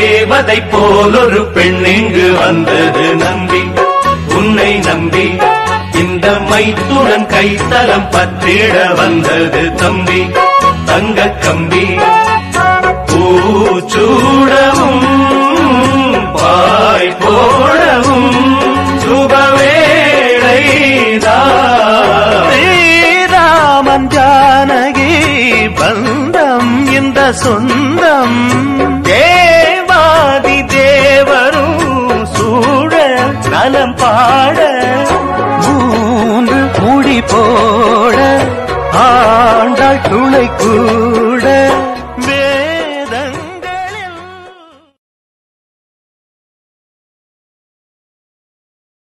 தேவதை போல் ஒரு பெண் இங்கு வந்தது நம்பி, உன்னை நம்பி இந்த மைத்துடன் கைத்தலம் பற்றிட வந்தது தம்பி. தங்க கம்பி பூச்சூடவும் பாய் போடவும் சுபவேளைதான். ஸ்ரீராமன் ஜானகி பந்தம் இந்த சொந்தம், தேவாதி தேவரும் சூழ நலம் பாட, மூன்று முடி போட ஆண்டாள் துணை கூற.